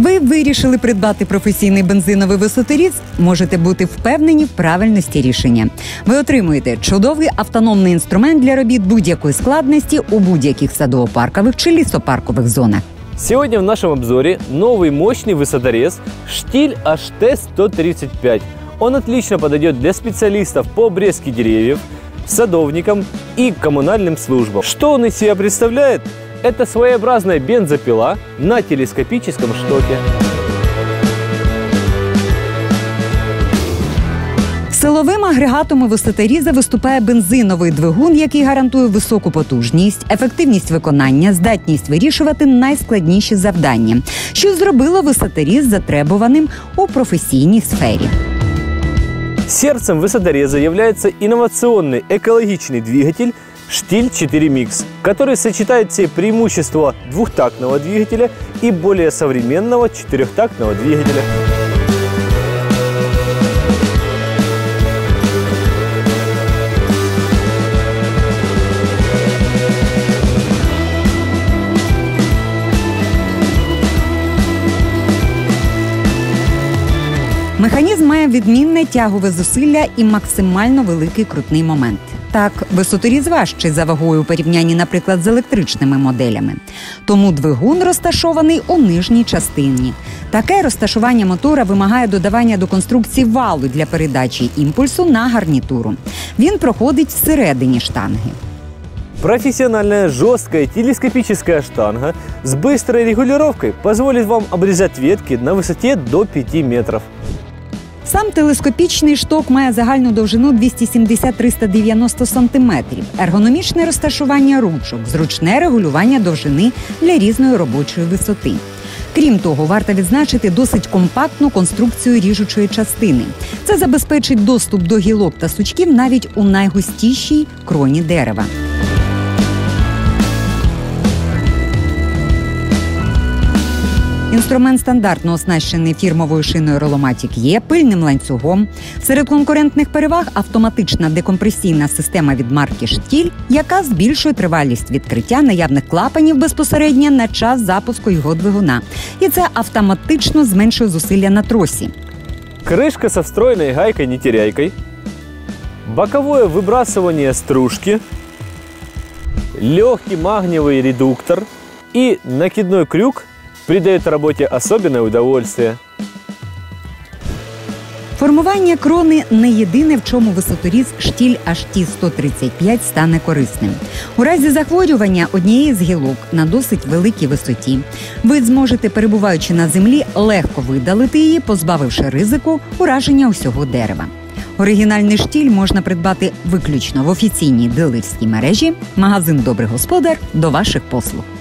Ви вирішили придбати професійний бензиновий висоторіз? Можете бути впевнені в правильності рішення. Ви отримуєте чудовий автономний інструмент для робіт будь-якої складності у будь-яких садово-паркових чи лісопаркових зонах. Сегодня в нашем обзоре новый мощный высоторез Штиль HT135. Он отлично подойдет для специалистов по обрезке деревьев, садовникам и коммунальным службам. Что он из себя представляет? Это своеобразная бензопила на телескопическом штоке. Силовим агрегатом у висоторіза виступає бензиновий двигун, який гарантує високу потужність, ефективність виконання, здатність вирішувати найскладніші завдання, що зробило висоторіз затребуваним у професійній сфері. Сердцем высотореза является инновационный экологичный двигатель Штиль 4 Mix, который сочетает все преимущества двухтактного двигателя и более современного четырехтактного двигателя. Механізм має відмінне тягове зусилля і максимально великий крутний момент. Так, висоторіз важчий за вагою у порівнянні, наприклад, з електричними моделями. Тому двигун розташований у нижній частині. Таке розташування мотора вимагає додавання до конструкції валу для передачі імпульсу на гарнітуру. Він проходить всередині штанги. Профессиональная жесткая телескопическая штанга с быстрой регулировкой позволит вам обрезать ветки на высоте до 5 метров. Сам телескопічний шток має загальну довжину 270-390 см, ергономічне розташування ручок, зручне регулювання довжини для різної робочої висоти. Крім того, варто відзначити досить компактну конструкцію ріжучої частини. Це забезпечить доступ до гілок та сучків навіть у найгустішій кроні дерева. Інструмент стандартно оснащений фірмовою шиною Rolomatic E, пильним ланцюгом. Серед конкурентних переваг – автоматична декомпресійна система від марки Штіль, яка збільшує тривалість відкриття наявних клапанів безпосередньо на час запуску його двигуна. І це автоматично зменшує зусилля на тросі. Крышка со встроенной гайкой-нетеряйкой, боковое выбрасывание стружки, легкий магниевый редуктор и накидной крюк придает работе особенное удовольствие. Формування крони – не єдине, в чому висоторіз Штіль HT135 стане корисним. У разі захворювання однієї з гілок на досить великій висоті ви зможете, перебуваючи на землі, легко видалити її, позбавивши ризику ураження усього дерева. Оригінальний штіль можна придбати виключно в офіційній дилерській мережі. Магазин «Добрий господар» до ваших послуг.